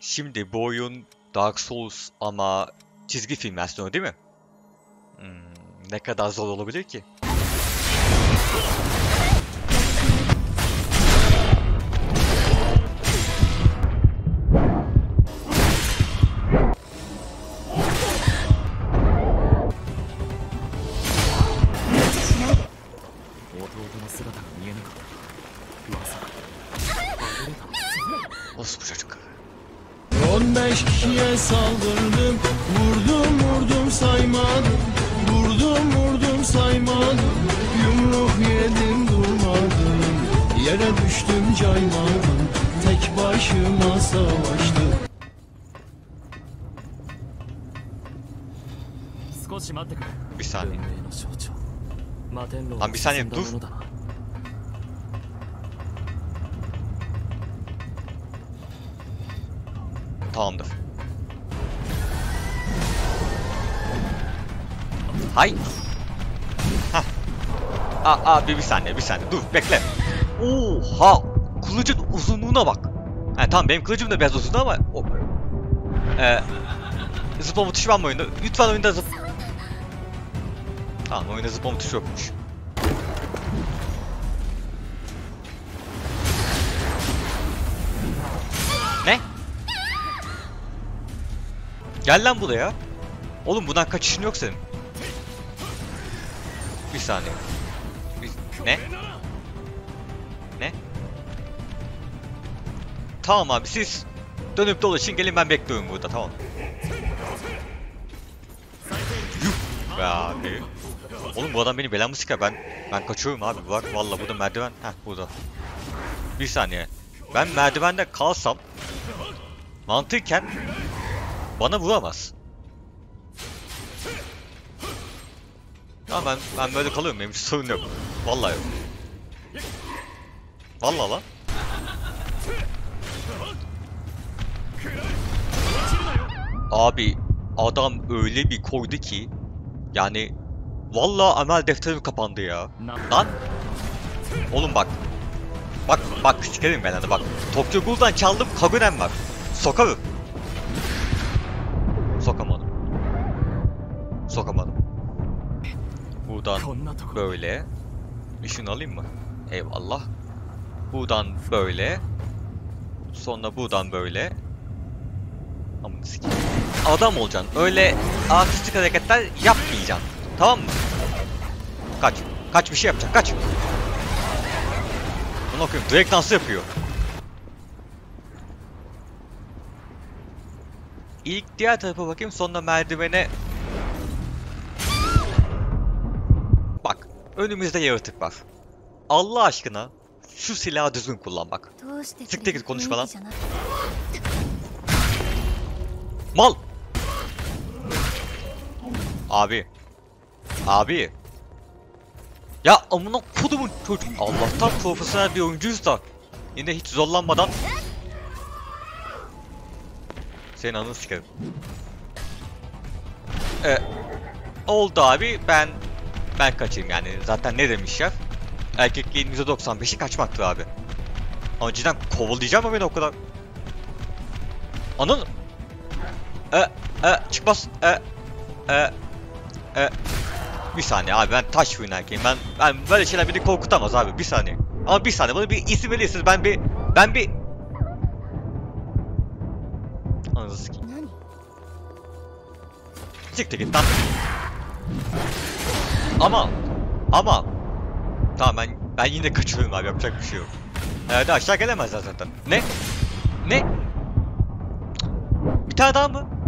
Şimdi bu oyun Dark Souls ama çizgi film versiyonu değil mi? Ne kadar zor olabilir ki? Nasıl bu çocuk? 15 kişiye saldırdım, vurdum saymadım, vurdum saymadım, yumruk yedim durmadım, yere düştüm caymadım, tek başıma savaştım. Bir saniye. Lan bir saniye dur. Tamamdır. Hay. Hah. Abi bir saniye dur bekle. Oha! Kılıcın uzunluğuna bak. Tamam benim kılıcım da biraz uzun ama zıplama tuşu var mı oyunda? Lütfen oyunda Tamam oyunda zıplama tuşu yokmuş. Ne? Gel lan buraya. Oğlum bundan kaçışın yok senin. Bir saniye. Ne? Ne? Tamam abi siz dönüp dolaşın gelin ben bekliyorum burada tamam. Yuh be abi. Oğlum bu adam beni belamı sıkar ben kaçıyorum abi bak vallahi burada merdiven burada. Bir saniye. Ben merdivende kalsam mantıken bana vuramaz. Tamam ben böyle kalıyorum benim hiç sorun yok. Vallahi yok. Vallahi lan. Abi adam öyle bir koydu ki yani vallahi amel defterim kapandı ya. Lan. Oğlum bak. Bak sikerim ben hadi bak. Tokyo Ghoul'dan çaldım Kagunen var. Sokarım. Sokamadım. Buradan böyle. Şunu alayım mı? Eyvallah. Buradan böyle. Sonra buradan böyle. Aman sikeyim. Adam olacaksın. Öyle artistik hareketler yapmayacaksın. Tamam mı? Kaç bir şey yapacak. Kaç. Bunu okuyayım. Direkt dansı yapıyor. İlk diğer tarafa bakayım. Sonra merdivene. Bak. Önümüzde yaratık var. Allah aşkına şu silahı düzgün kullan bak. Siktir git konuşma lan. Mal. Abi. Ya amına kodumun çocuk. Allah'tan profesyonel bir oyuncuyuz da. Yine hiç zorlanmadan. Senin anını sikerim. Oldu abi ben kaçayım yani. Zaten ne demişler? Erkekliğin %95'i kaçmaktır abi. Ama cidden kovalayacağım mı beni o kadar? Anladın mı? Çıkmaz. Bir saniye abi ben taş fırın erkeğim. Ben böyle şeyler beni korkutamaz abi bir saniye. Ama bir saniye bana bir isim verirsiniz ben bir anasını sikeyim. Siktir git lan. Ama tamam ben yine kaçıyorum abi yapacak bir şey yok. De aşağı gelemezler zaten. Ne? Bir tane daha mı?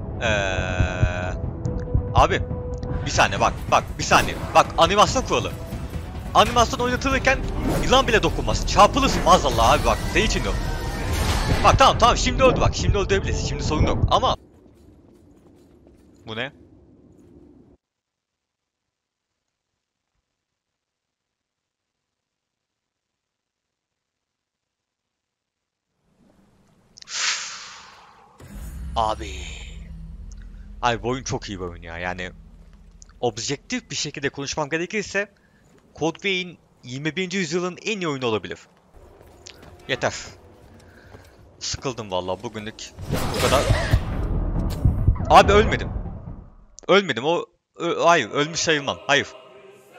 Abi bir saniye bak bir saniye. Bak animasyon kuralı. Animasyon oynatılırken yılan bile dokunmaz. Çarpılırsın maazallah abi bak. Senin için yok. Bak tamam şimdi öldü bak. Şimdi öldürebiliriz. Şimdi sorun yok ama. Bu ne? Abi bu oyun çok iyi bir oyun ya. Yani objektif bir şekilde konuşmam gerekirse Code Vein 21. yüzyılın en iyi oyunu olabilir. Yeter. sıkıldım vallahi bugünlük bu kadar. Abi ölmedim. Ölmedim hayır ölmüş sayılmam. Hayır.